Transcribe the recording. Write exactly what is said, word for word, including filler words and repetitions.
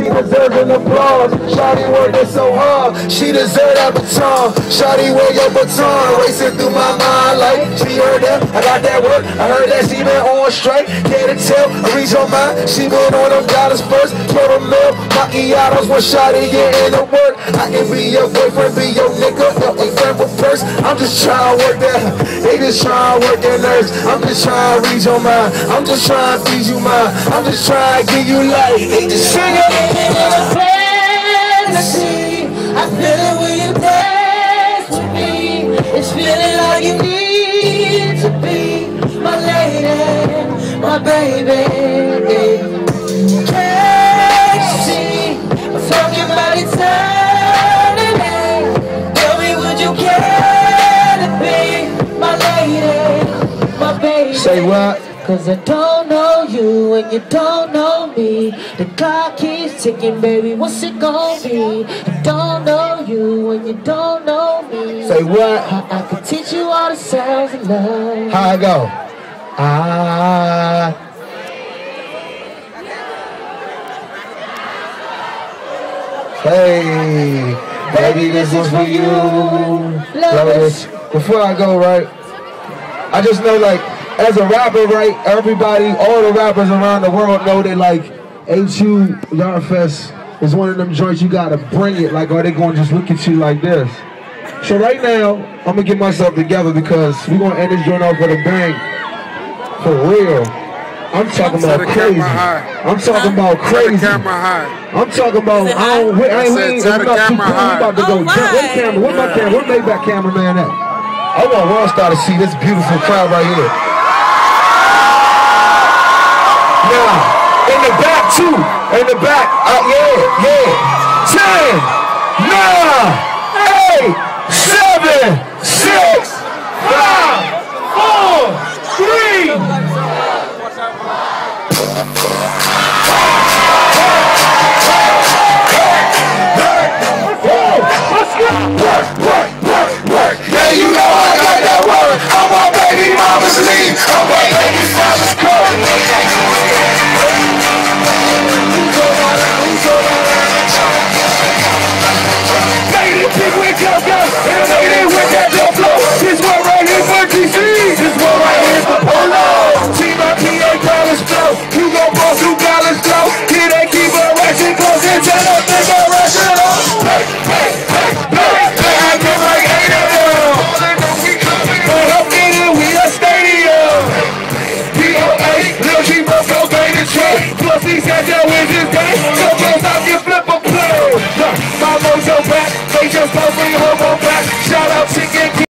deserves an applause. Shawty working so hard, she deserve that baton. Shawty, wear your baton, racing through my mind like she heard that. I got that work, I heard that she been on straight. Can't tell, I read your mind. She been on them dollars first. Caramel, macchiatos, when Shawty get in the work. I can be your boyfriend, be your nigga, your example first. I'm just trying to work that. They just trying to work that nerves. I'm just trying to read your mind. I'm just trying to feed you mine. I'm just trying to give you life. They just sing it. Fantasy, I feel it when you dance with me. It's feeling like you need to be my lady, my baby. Can't you see? I'm talking about eternity. Tell me, would you care to be my lady, my baby? Say what? Cause I don't know you and you don't know me. The clock keeps ticking, baby, what's it gonna be? I don't know you and you don't know me. Say what? I, I could teach you all the sounds of love. How I go? Ah. Hey, baby, this is for you. Love this. Before I go, right, I just know, like, as a rapper, right, everybody, all the rappers around the world know that, like, H U Yard Fest is one of them joints you gotta bring it, like, or they gonna just look at you like this. So right now, I'm gonna get myself together because we're gonna end this joint off with a bang. For real. I'm talking about crazy. I'm talking about crazy. I'm talking about, I don't, I ain't, we ain't, I'm not too cool, we about to go jump. Where the camera, where my camera, where Maybach cameraman at? I want Rockstar to see this beautiful crowd right here. Now, in the back too, in the back, uh, yeah, yeah. ten, nine, eight, seven, six, five, four, three. Let's go. Work, work, work, work. Yeah, you know I got that work. I'm on baby mama's leave. I'm on baby mama's coat. Made it big with go go, and made it with that dope flow. This one right here for G C. This one right here for Polo. Team up P A college flow. You gon' boss who college flow. Here they keep a ratchet close and tell them they gon' rush it on. Hey, hey, hey, hey, hey, I get like eight of them. But up in it, we a stadium. P O A, Lil G Bro, baby Trey. Plus these guys that wins this game. So close out, you flip a play. My mojo back, they just told me homo.